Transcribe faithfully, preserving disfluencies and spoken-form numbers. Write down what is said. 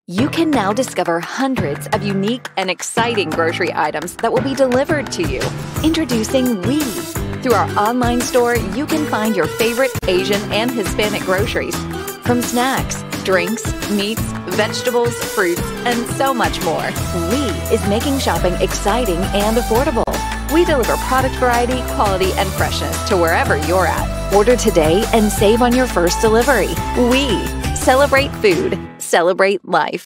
You can now discover hundreds of unique and exciting grocery items that will be delivered to you. Introducing Oui. Through our online store, you can find your favorite Asian and Hispanic groceries. From snacks, drinks, meats, vegetables, fruits, and so much more. Oui is making shopping exciting and affordable. We deliver product variety, quality, and freshness to wherever you're at. Order today and save on your first delivery. Oui. Celebrate food. Celebrate life.